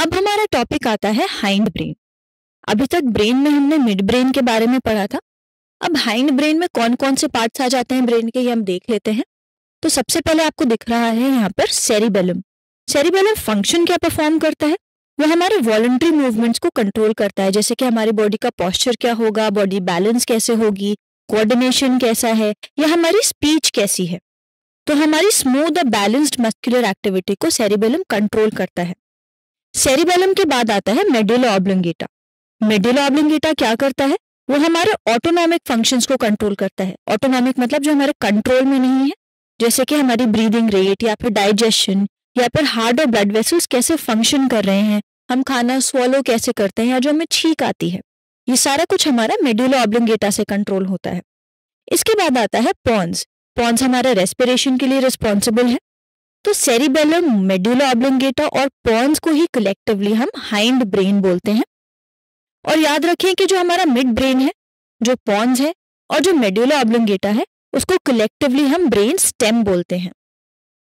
अब हमारा टॉपिक आता है हाइंड ब्रेन। अभी तक ब्रेन में हमने मिड ब्रेन के बारे में पढ़ा था। अब हाइंड ब्रेन में कौन कौन से पार्ट्स आ जाते हैं ब्रेन के, ये हम देख लेते हैं। तो सबसे पहले आपको दिख रहा है यहाँ पर सेरिबेलम। सेरिबेलम फंक्शन क्या परफॉर्म करता है? वो हमारे वॉलंटरी मूवमेंट्स को कंट्रोल करता है, जैसे कि हमारी बॉडी का पोस्चर क्या होगा, बॉडी बैलेंस कैसे होगी, कोऑर्डिनेशन कैसा है, या हमारी स्पीच कैसी है। तो हमारी स्मूथ और बैलेंस्ड मस्कुलर एक्टिविटी को सेरिबेलम कंट्रोल करता है। सेरिबेलम के बाद आता है मेडुला ऑब्लोंगेटा। मेडुला ऑब्लोंगेटा क्या करता है? वो हमारे ऑटोनॉमिक फंक्शंस को कंट्रोल करता है। ऑटोनॉमिक मतलब जो हमारे कंट्रोल में नहीं है, जैसे कि हमारी ब्रीदिंग रेट या फिर डाइजेशन या फिर हार्ट और ब्लड वेसल्स कैसे फंक्शन कर रहे हैं, हम खाना स्वॉलो कैसे करते हैं, या जो हमें छींक आती है, ये सारा कुछ हमारा मेडुला ऑब्लोंगेटा से कंट्रोल होता है। इसके बाद आता है पॉन्स। पॉन्स हमारे रेस्पिरेशन के लिए रिस्पॉन्सिबल है। तो सेरिबेलम, मेडुला ऑब्लोंगेटा और पॉन्स को ही कलेक्टिवली हम हाइंड ब्रेन बोलते हैं। और याद रखें कि जो हमारा मिड ब्रेन है, जो पॉन्स है और जो मेडुला ऑब्लोंगेटा है, उसको कलेक्टिवली हम ब्रेन स्टेम बोलते हैं।